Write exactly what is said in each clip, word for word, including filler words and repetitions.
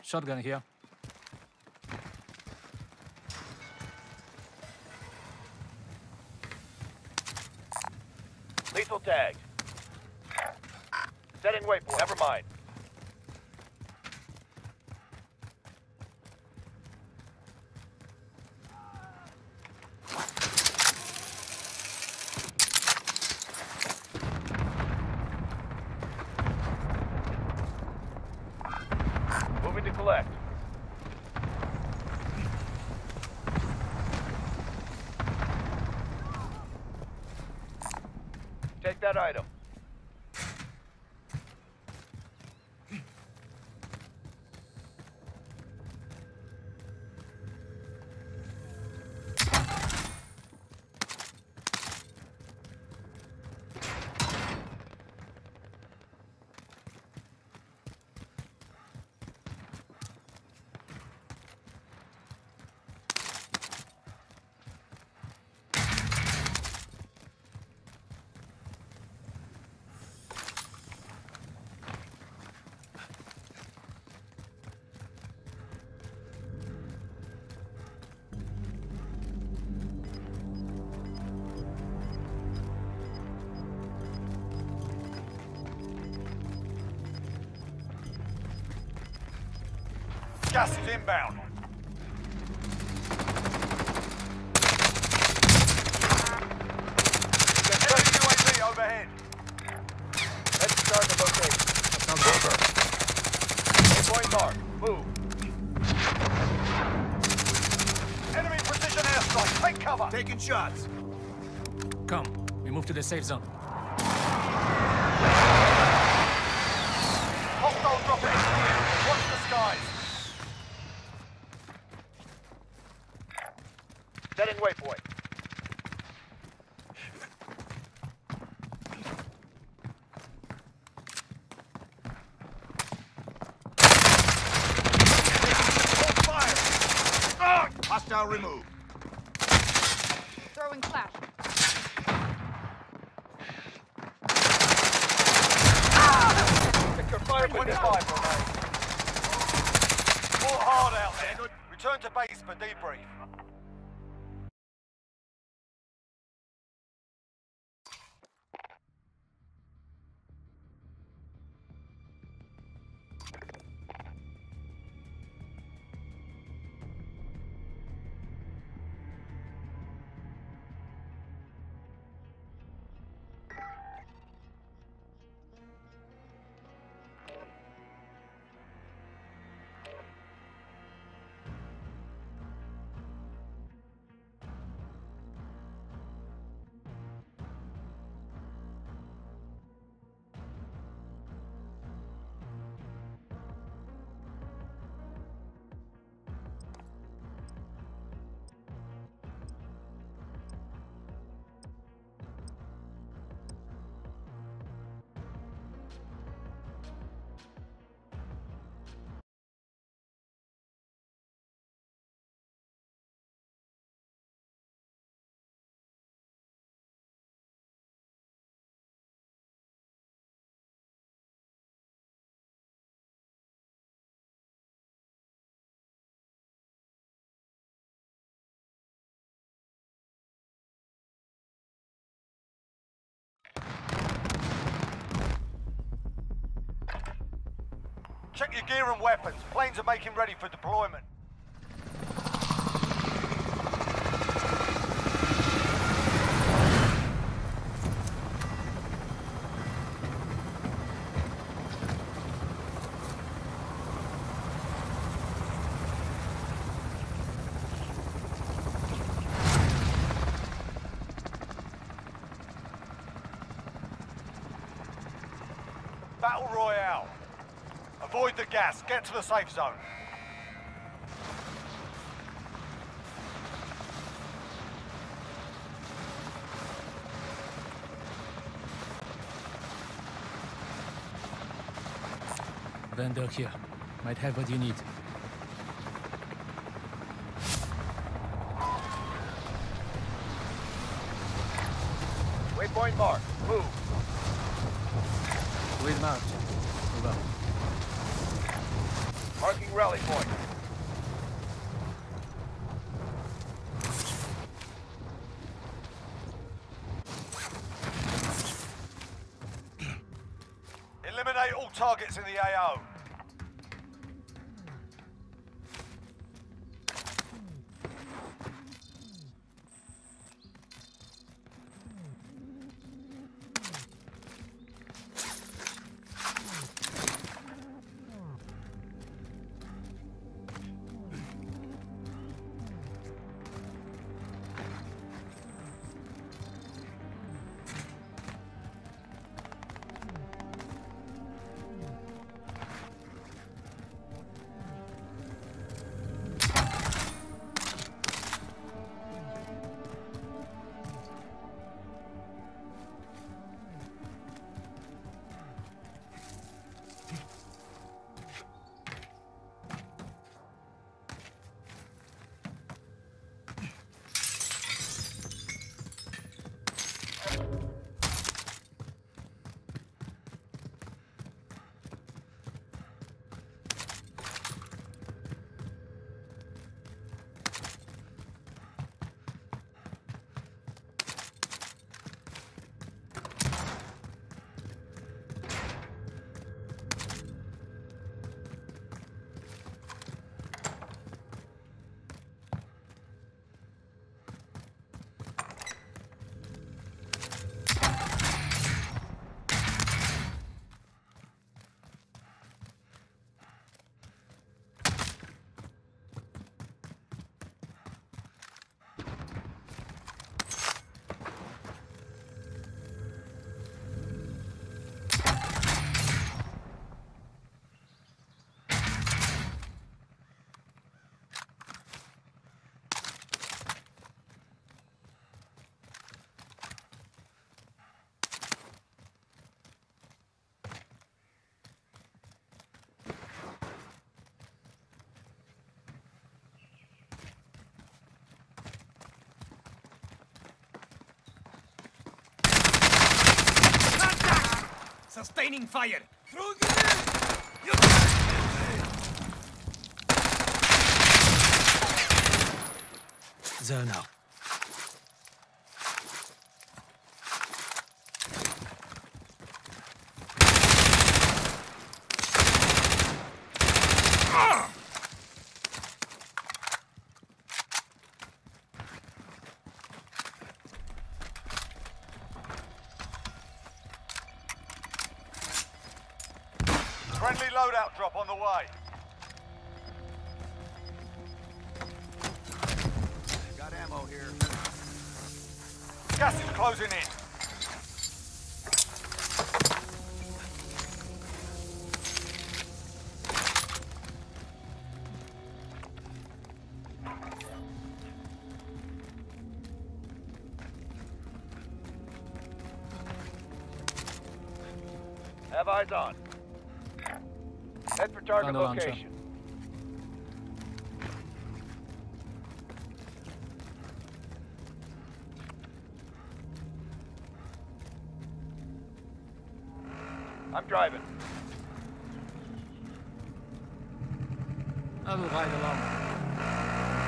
Shotgun here. Lethal tagged. Setting waypoint. Never mind. Moving to collect. Take that item. Gas is inbound. Enemy U A V overhead. Let's start the location. Sounds over. Waypoint marked. Move. Enemy precision airstrike. Take cover. Taking shots. Come, we move to the safe zone. Hostile dropping into the air. Watch the skies. Setting waypoint. Hold fire. Ah! Hostile removed. Throwing flash. Secure fire point. twenty-five remain. Fought hard out there. Return to base for debrief. Check your gear and weapons. Planes are making ready for deployment. Battle Royale. Avoid the gas. Get to the safe zone. Vendor here. Might have what you need. Waypoint marked. Move. We'll march. Move up. Marking rally point. Eliminate all targets in the A O. Sustaining fire! Through Zone out. Friendly loadout drop on the way. Got ammo here. Gas is closing in. Have eyes on. Head for target Found a launcher. location. I'm driving. I will ride along.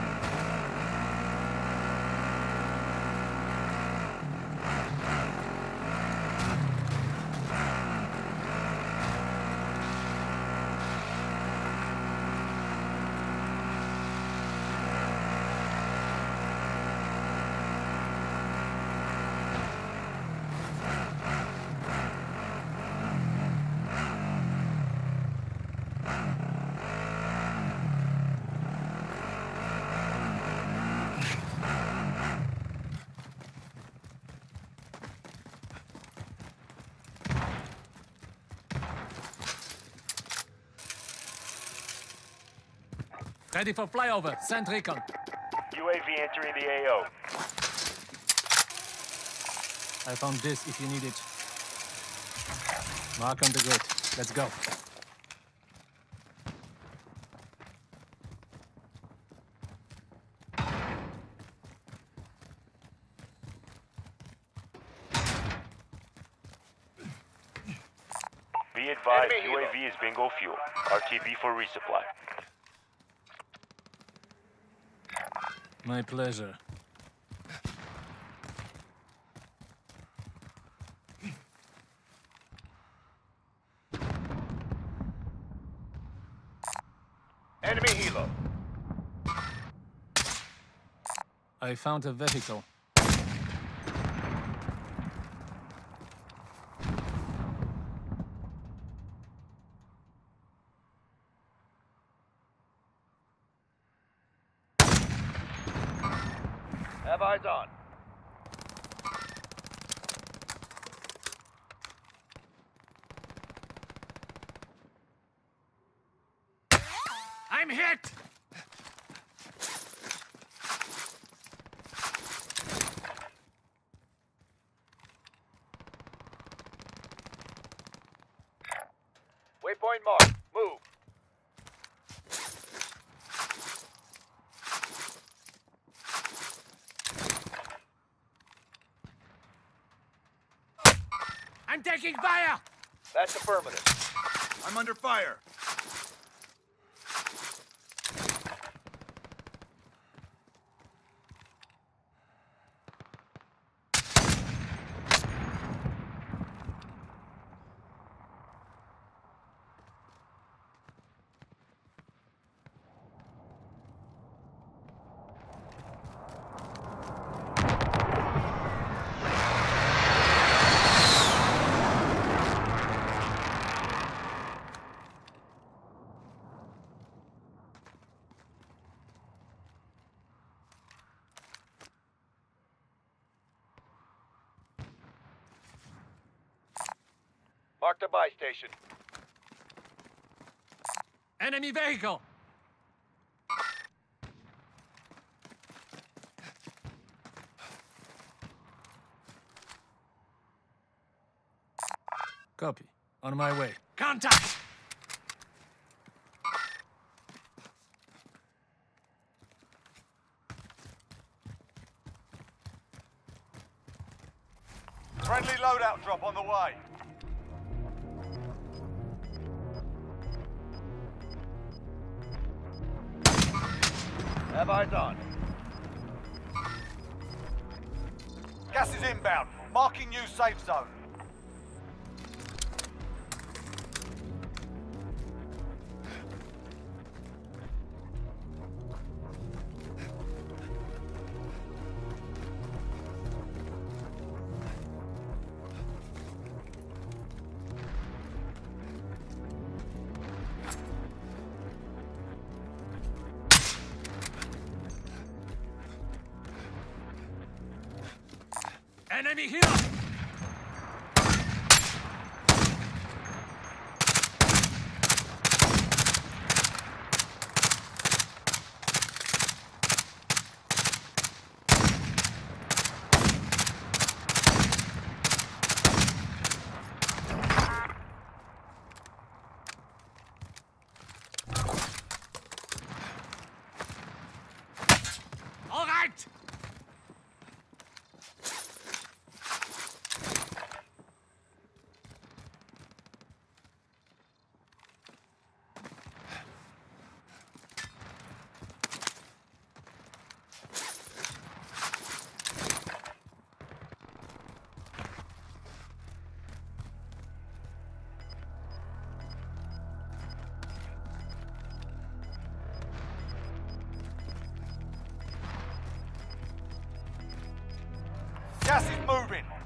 Ready for flyover. Send recon. U A V entering the A O. I found this if you need it. Mark on the grid. Let's go. Be advised, Enemy U A V is bingo fuel. R T B for resupply. My pleasure. Enemy helo. I found a vehicle. Have eyes on. I'm hit! Waypoint marked. Move. I'm taking fire! That's affirmative. I'm under fire. Mark the buy station. Enemy vehicle! Copy. On my way. Contact! Friendly loadout drop on the way. Have eyes on. Gas is inbound. Marking new safe zone. Enemy here! All right! Gas is moving.